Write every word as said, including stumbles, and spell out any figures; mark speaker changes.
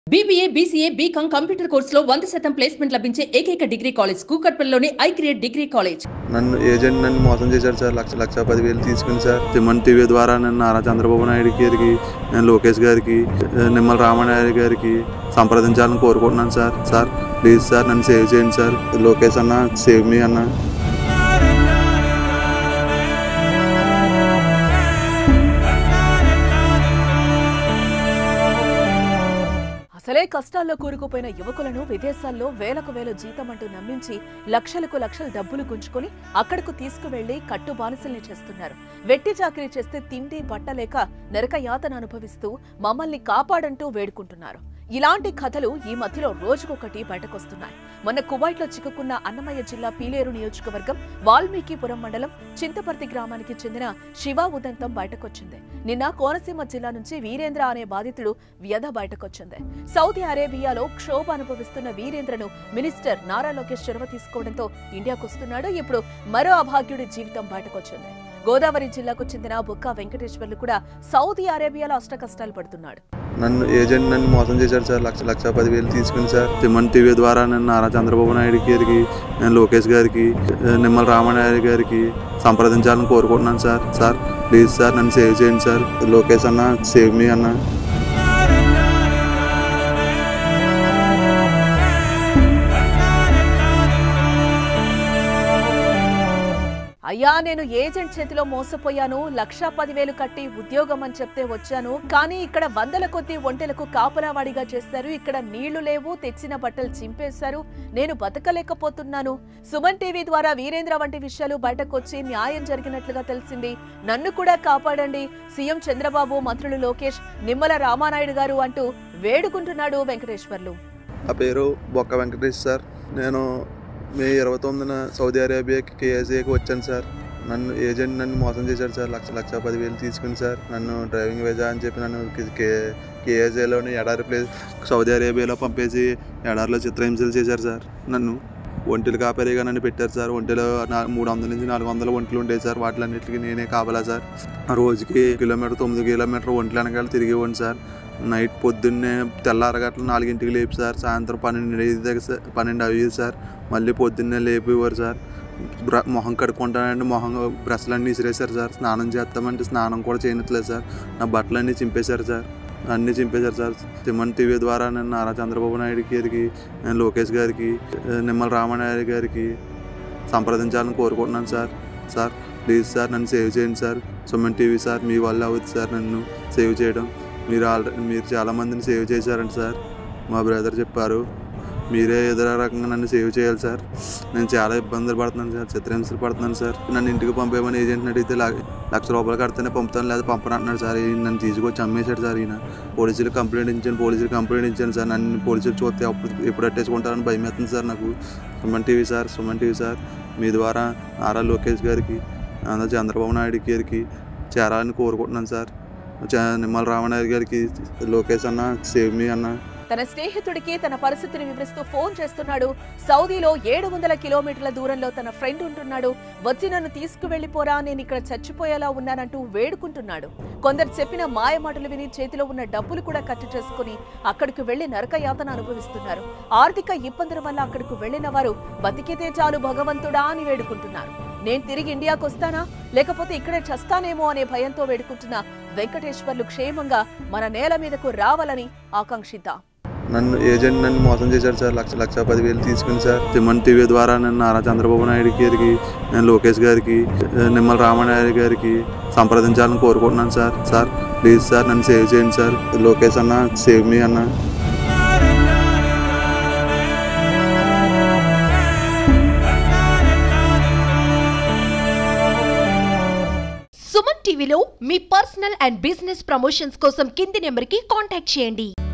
Speaker 1: BBA, BCA, BCom computer కోర్సులో వంద శాతం ప్లేస్మెంట్ లభించే ఏకైక డిగ్రీ కాలేజ్ కూకట్పల్లిలోని ఐ క్రియేట్ డిగ్రీ కాలేజ్.
Speaker 2: నన్ను ఏజెంట్ నన్ను మోసం చేశారు సార్. లక్ష లక్ష పదివేలు తీసుకుని సార్ తిమ్మన్ టీవీ ద్వారా నేను నారా చంద్రబాబు నాయుడు గారికి, నేను లోకేష్ గారికి, నిమ్మల రామానాయుడు గారికి సంప్రదించాలని కోరుకుంటున్నాను సార్. సార్ ప్లీజ్ సార్ నన్ను సేవ్ చేయండి సార్. లోకేష్ అన్న సేవ్ మీ అన్న.
Speaker 3: అసలే కష్టాల్లో కూరుకుపోయిన యువకులను విదేశాల్లో వేలకు వేల జీతం అంటూ నమ్మించి లక్షలకు లక్షల డబ్బులు గుంజుకొని అక్కడకు తీసుకువెళ్లి కట్టు బానిసల్ని చేస్తున్నారు. వెట్టి చాకిరీ చేస్తే తిండి బట్టలేక నరక యాతన అనుభవిస్తూ మమ్మల్ని కాపాడంటూ వేడుకుంటున్నారు. ఇలాంటి కథలు ఈ మధ్యలో రోజుకొకటి బయటకొస్తున్నాయి. మొన్న కువైట్లో చిక్కుకున్న అన్నమయ్య జిల్లా పీలేరు నియోజకవర్గం వాల్మీకిపురం మండలం చింతపర్తి గ్రామానికి చెందిన శివ ఉదంతం బయటకొచ్చింది. నిన్న కోనసీమ జిల్లా నుంచి వీరేంద్ర అనే బాధితుడు వ్యధ బయటకొచ్చింది. సౌదీ అరేబియాలో క్షోభ అనుభవిస్తున్న వీరేంద్రను మినిస్టర్ నారా లోకేష్ చొరవ తీసుకోవడంతో ఇండియాకు వస్తున్నాడు. ఇప్పుడు మరో అభాగ్యుడి జీవితం బయటకొచ్చింది. గోదావరి జిల్లాకు చెందిన బుక్క వెంకటేశ్వర్లు కూడా సౌదీ అరేబియాలో అష్ట కష్టాలు పడుతున్నాడు.
Speaker 2: నన్ను ఏజెంట్ నన్ను మోసం చేశారు సార్. లక్ష లక్ష పదివేలు తీసుకుని సార్ తిమ్మన్ టీవీ ద్వారా నేను నారా చంద్రబాబు నాయుడు గారికి, నేను లోకేష్ గారికి, నిమ్మల రామానాయుడు గారికి సంప్రదించాలని కోరుకుంటున్నాను సార్. సార్ ప్లీజ్ సార్ నన్ను సేవ్ చేయండి సార్. లోకేష్ అన్న సేవ్ మీ అన్న.
Speaker 3: అయ్యా, నేను ఏజెంట్ చేతిలో మోసపోయాను. లక్షా పదివేలు కట్టి ఉద్యోగం అని చెప్తే వచ్చాను. కానీ ఇక్కడ వందల కొద్ది ఒంటెలకు కాపలావాడిగా చేశారు. ఇక్కడ నీళ్లు లేవు, తెచ్చిన బట్టలు చింపేశారు. నేను బతకలేకపోతున్నాను. సుమన్ టీవీ ద్వారా వీరేంద్ర వంటి విషయాలు బయటకొచ్చి న్యాయం జరిగినట్లుగా తెలిసింది. నన్ను కూడా కాపాడండి. సీఎం చంద్రబాబు, మంత్రులు లోకేష్, నిమ్మల రామానాయుడు గారు అంటూ వేడుకుంటున్నాడు వెంకటేశ్వర్లు.
Speaker 2: ఆ పేరు బొక్క వెంకటేష్ సార్. నేను మే ఇరవై తొమ్మిదిన సౌదీ అరేబియాకి కేఎస్ఏకి వచ్చాను సార్. నన్ను ఏజెంట్ నన్ను మోసం చేశాడు సార్. లక్ష లక్ష పదివేలు తీసుకుని సార్ నన్ను డ్రైవింగ్ వీసా అని చెప్పి నన్ను కే కేఎస్ఏలోని ఎడారి ప్లేస్ సౌదీ అరేబియాలో పంపేసి ఎడారిలో చిత్రహింసలు చేశారు సార్. నన్ను ఒంటెలు కాపరిగా నన్ను పెట్టారు సార్. ఒంటెలో మూడు వందల నుంచి నాలుగు వందల ఒంటెలు ఉండేవి సార్. వాటిలన్నింటికి నేనే కాపలా సార్. రోజుకి కిలోమీటర్ తొమ్మిది కిలోమీటర్ ఒంటెలు వెనకాల తిరిగి ఇవ్వండి సార్. నైట్ పొద్దున్నే తెల్లారగట్ల నాలుగింటికి లేపు సార్. సాయంత్రం పన్నెండు ఐదు దగ్గర సార్ పన్నెండు అయ్యేది సార్. మళ్ళీ పొద్దున్నే లేపేవారు సార్. బ్ర మొహం కడుక్కుంటానంటే మొహం బ్రష్లన్నీ ఇసిరేశారు సార్. స్నానం చేస్తామంటే స్నానం కూడా చేయనట్లేదు సార్. నా బట్టలన్నీ చింపేశారు సార్. అన్నీ చింపేశారు సార్. తిమ్మన్ టీవీ ద్వారా నేను నారా చంద్రబాబు నాయుడు గారికి, నేను లోకేష్ గారికి, నిమ్మల రామానాయుడు గారికి సంప్రదించాలని కోరుకుంటున్నాను సార్. సార్ ప్లీజ్ సార్ నన్ను సేవ్ చేయండి సార్. సుమన్ టీవీ సార్ మీ వల్ల అవుతుంది సార్ నన్ను సేవ్ చేయడం. మీరు ఆల్రెడీ మీరు చాలామందిని సేవ్ చేశారంట సార్. మా బ్రదర్ చెప్పారు. మీరే ఏదో రకంగా నన్ను సేవ్ చేయాలి సార్. నేను చాలా ఇబ్బందులు పడుతున్నాను సార్. చిత్రహింసలు పడుతున్నాను సార్. నన్ను ఇంటికి పంపేమని ఏజెంట్ని అడిగితే లక్ష రూపాయలు కడితేనే పంపుతాను, లేదా పంపను అంటున్నాడు సార్. నన్ను తీసుకొచ్చి అమ్మేశాడు సార్ ఈయన. పోలీసులు కంప్లైంట్ ఇచ్చాను పోలీసులు కంప్లైంట్ ఇచ్చాను సార్. నన్ను పోలీసులు చూస్తే అప్పుడు ఎప్పుడు అట్టేసుకుంటారని భయం అవుతుంది సార్ నాకు. Suman TV sir Suman TV sir మీ ద్వారా నారా లోకేష్ గారికి, చంద్రబాబు నాయుడు గారికి చేరాలని కోరుకుంటున్నాను సార్. నిమ్మల రామానాయుడు గారికి, లోకేష్ అన్న సేవ్ మీ అన్న.
Speaker 3: తన స్నేహితుడికి తన పరిస్థితిని వివరిస్తూ ఫోన్ చేస్తున్నాడు. సౌదీలో ఏడు వందల కిలోమీటర్ల దూరంలో తన ఫ్రెండ్ ఉంటున్నాడు. వచ్చి నన్ను తీసుకువెళ్లిపోరా, నేను ఇక్కడ చచ్చిపోయేలా ఉన్నానంటూ వేడుకుంటున్నాడు. కొందరు చెప్పిన మాయ మాటలు విని చేతిలో ఉన్న డబ్బులు కూడా కట్టి చేసుకుని అక్కడికి వెళ్లి నరక యాతన అనుభవిస్తున్నారు. ఆర్థిక ఇబ్బందుల వల్ల అక్కడికి వెళ్లిన వారు బతికితే చాలు భగవంతుడా అని వేడుకుంటున్నారు. నేను తిరిగి ఇండియాకు వస్తానా, లేకపోతే ఇక్కడే చస్తానేమో అనే భయంతో వేడుకుంటున్న వెంకటేశ్వర్లు క్షేమంగా మన నేల మీదకు రావాలని ఆకాంక్షిద్దాం.
Speaker 2: నన్ను ఏజెంట్ నన్ను మోసం చేశాడు సార్. లక్ష లక్ష పదివేలు తీసుకుని సార్ తిమ్మన్ టీవీ ద్వారా నేను నారా చంద్రబాబు నాయుడు గారికి, నేను లోకేష్ గారికి, నిమ్మల రామానాయుడు గారికి సంప్రదించాలని కోరుకుంటున్నాను సార్. సార్ ప్లీజ్ సార్ నన్ను సేవ్ చేయండి సార్. లోకేష్ అన్న సేవ్ మీ అన్న.
Speaker 4: సుమన్ టీవీలో మీ పర్సనల్ అండ్ బిజినెస్ ప్రమోషన్స్ కోసం కింది నెంబర్కి కాంటాక్ట్ చేయండి.